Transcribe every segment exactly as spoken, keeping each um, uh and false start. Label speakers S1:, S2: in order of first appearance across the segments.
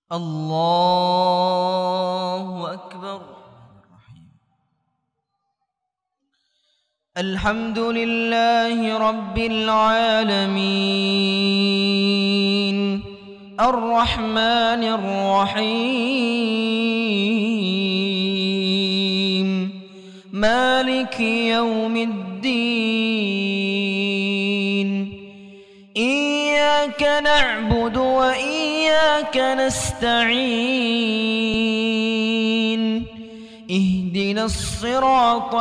S1: الله أكبر. الحمد لله رب العالمين الرحمن الرحيم مالك يوم الدين. إياك نعبد وإياك نستعين. اهدنا الصراط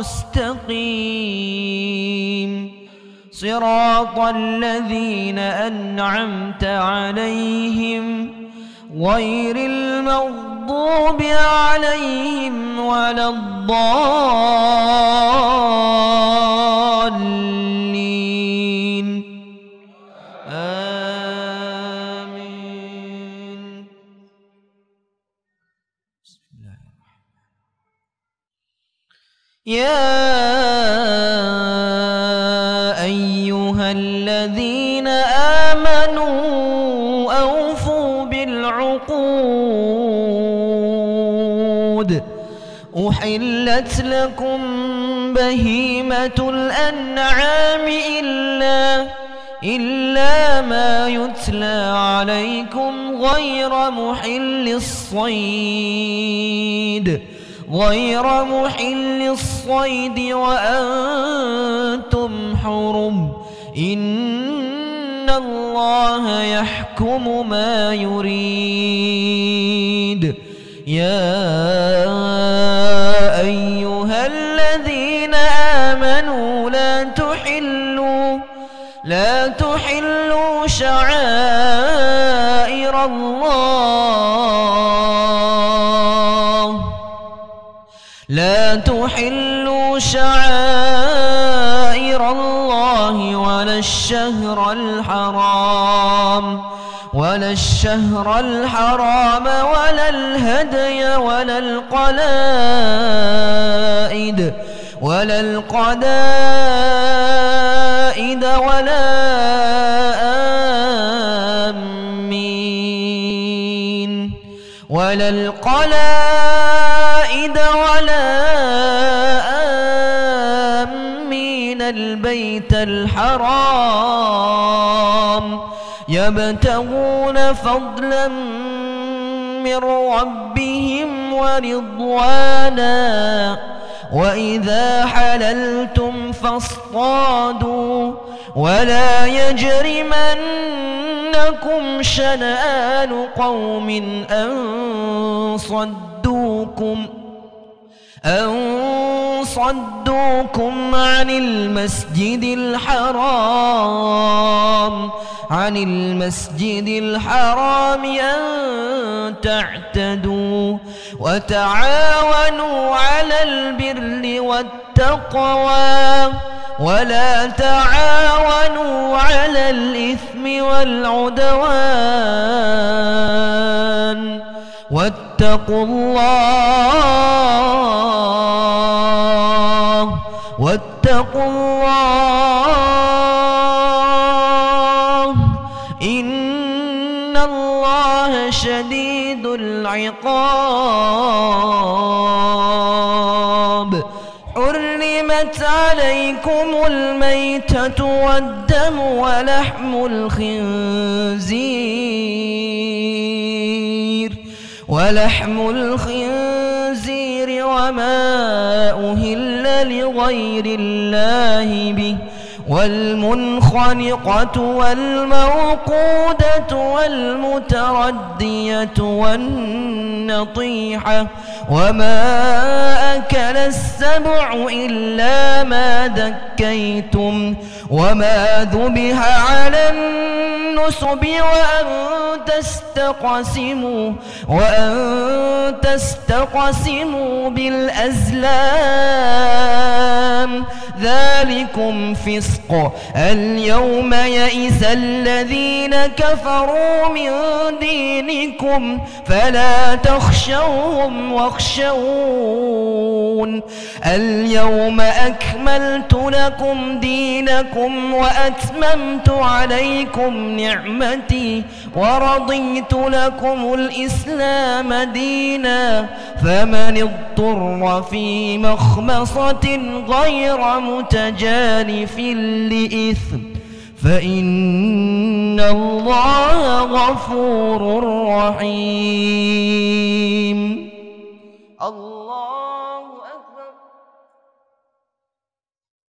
S1: المستقيم صراط الذين أنعمت عليهم غير المغضوب عليهم ولا الضالين. آمين. بسم الله الرحمن الرحيم. يا أيها الذين آمنوا أوفوا بالعقود. أحلت لكم بهيمة الأنعام إلا إلا ما يتلى عليكم غير محل الصيد غير محل الصيد وأنتم حرم. إن الله يحكم ما يريد. يا أيها الذين آمنوا لا تحلوا لا تحلوا شعائر الله لا تحلوا شعائر الله ولا الشهر الحرام ولا الشهر الحرام ولا الهدي ولا القلائد ولا القلائد ولا آمين ولا القلائد ولا آمين البيت الحرام يبتغون فضلا من ربهم ورضوانا. وإذا حللتم فاصطادوا ولا يجرمنكم شنآن قوم أن صدوكم أن صدوكم عن المسجد الحرام عن المسجد الحرام أن تعتدوا. وتعاونوا على البر والتقوى ولا تعاونوا على الإثم والعدوان واتقوا الله واتقوا الله إن الله شديد العقاب. حرمت عليكم الميتة والدم ولحم الخنزير ولحم الخنزير وما أهل لغير الله به والمنخنقة والموقودة والمتردية والنطيحة وما أكل السبع إلا ما ذكيتم وما ذبح على النصب وأن تستقسموا وأن تستقسموا بالأزلام ذلكم فسق. الرزق اليوم يئس الذين كفروا من دينكم فلا تخشوهم واخشون اليوم أكملت لكم دينكم وأتممت عليكم نعمتي ورضيت لكم الإسلام دينا فمن اضطر في مخمصة غير متجانف لإثم فإن الله غفور رحيم.